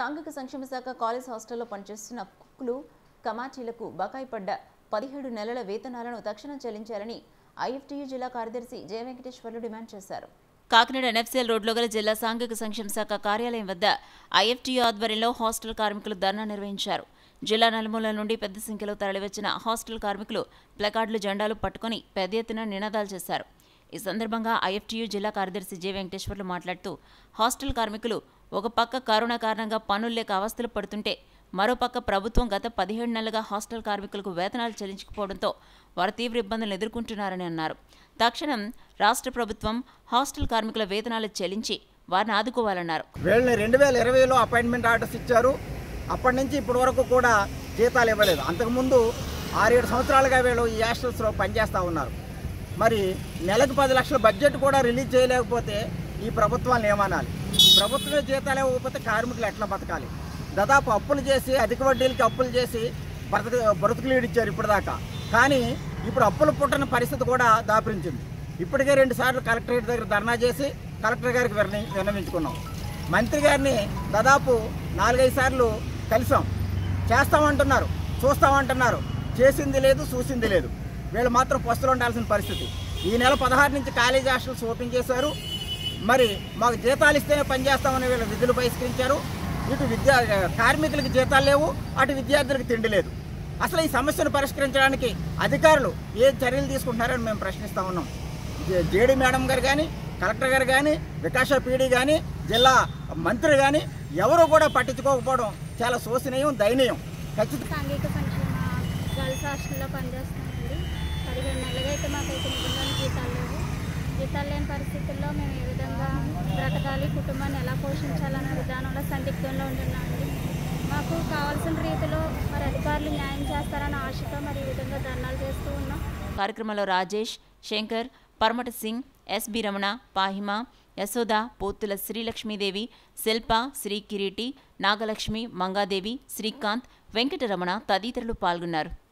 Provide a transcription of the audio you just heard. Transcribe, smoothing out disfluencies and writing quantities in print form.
సాంఘిక సంక్షేమ శాఖ కాలేజ్ హాస్టల్లో పనిచేస్తున్న కుక్కులు కమాచీలకు బకాయి పడ్డ 17 నెలల వేతనాలను తక్షణం చెల్లించాలని ఐఎఫ్టీయూ జిల్లా కార్యదర్శి జె వెంకటేశ్వర్లు డిమాండ్ చేశారు. కాకినాడ ఎన్ఎఫ్సీఎల్ రోడ్లో గల జిల్లా సాంఘిక సంక్షేమ శాఖ కార్యాలయం వద్ద ఐఎఫ్టీయూ ఆధ్వర్యంలో హాస్టల్ కార్మికులు ధర్నా నిర్వహించారు. జిల్లా నలుమూలల నుండి పెద్ద సంఖ్యలో తరలివచ్చిన హాస్టల్ కార్మికులు ప్లకార్డులు, జెండాలు పట్టుకుని పెద్ద ఎత్తున నినాదాలు చేశారు. ఈ సందర్భంగా ఐఎఫ్టీయూ జిల్లా కార్యదర్శి జె వెంకటేశ్వర్లు మాట్లాడుతూ హాస్టల్ కార్మికులు ఒక పక్క కరోనా కారణంగా పనులు లేక అవస్థలు పడుతుంటే మరోపక్క ప్రభుత్వం గత 17 నెలలుగా హాస్టల్ కార్మికులకు వేతనాలు చెల్లించకపోవడంతో వారు తీవ్ర ఇబ్బందులు ఎదుర్కొంటున్నారని అన్నారు. తక్షణం రాష్ట్ర ప్రభుత్వం హాస్టల్ కార్మికుల వేతనాలు చెల్లించి వారిని ఆదుకోవాలన్నారు. వీళ్ళని 2020లో అపాయింట్మెంట్ ఆర్డర్స్ ఇచ్చారు. అప్పటి నుంచి ఇప్పటి వరకు కూడా జీతాలు ఇవ్వలేదు. అంతకుముందు 6-7 సంవత్సరాలుగా వీళ్ళు ఈ హాస్టల్స్లో పనిచేస్తూ ఉన్నారు. మరి నెలకు 10 లక్షల బడ్జెట్ కూడా రిలీజ్ చేయలేకపోతే ఈ ప్రభుత్వాన్ని ఏమనాలి? ప్రభుత్వమే జీతాలు ఇవ్వకపోతే కార్మికులు ఎట్లా బతకాలి? దాదాపు అప్పులు చేసి, అధిక వడ్డీలకి అప్పులు చేసి బ్రతుకులీడు ఇచ్చారు ఇప్పటిదాకా. కానీ ఇప్పుడు అప్పులు పుట్టని పరిస్థితి కూడా దాపురించింది. ఇప్పటికే 2 సార్లు కలెక్టరేట్ దగ్గర ధర్నా చేసి కలెక్టర్ గారికి విన్నవించుకున్నాం. మంత్రి గారిని దాదాపు 4-5 సార్లు కలిసాం. చేస్తామంటున్నారు, చూస్తామంటున్నారు, చేసింది లేదు, చూసింది లేదు. వీళ్ళు మాత్రం పస్తులు ఉండాల్సిన పరిస్థితి. ఈ నెల 16 నుంచి కాలేజ్ హాస్టల్స్ ఓపెన్ చేశారు. మరి మాకు జీతాలు ఇస్తేనే పనిచేస్తామని వీళ్ళు విధులు బహిష్కరించారు. ఇటు కార్మికులకి జీతాలు లేవు, అటు విద్యార్థులకు తిండి లేదు. అసలు ఈ సమస్యను పరిష్కరించడానికి అధికారులు ఏ చర్యలు తీసుకుంటున్నారని మేము ప్రశ్నిస్తూ ఉన్నాం. జేడీ మేడం గారు కానీ, కలెక్టర్ గారు కానీ, వికాస పీడీ కానీ, జిల్లా మంత్రి కానీ ఎవరు కూడా పట్టించుకోకపోవడం చాలా శోచనీయం, దయనీయం. సాంఘిక సంక్షేమ గర్ల్స్ హాస్టల్లో పనిచేస్తామండి. 17 నెలలుగా అయితే మాకైతే నిజంగా జీతాలు లేని పరిస్థితుల్లో మేము ఏ విధంగా బ్రతకాలి, కుటుంబాన్ని ఎలా పోషించాలనే విధానంలో సందిగ్ధంలో ఉంటున్నామండి. మాకు కావాల్సిన రీతిలో మరి అధికారులు న్యాయం చేస్తారన్న ఆశతో మరి ఈ విధంగా ధర్నాలు చేస్తూ ఉన్నాం. కార్యక్రమంలో రాజేష్, శంకర్, పరమట సింగ్, ఎస్బి రమణ, పాహిమ, యశోద, పోతుల శ్రీలక్ష్మీదేవి, శిల్ప, శ్రీ కిరీటి, నాగలక్ష్మి, మంగాదేవి, శ్రీకాంత్, వెంకటరమణ తదితరులు పాల్గొన్నారు.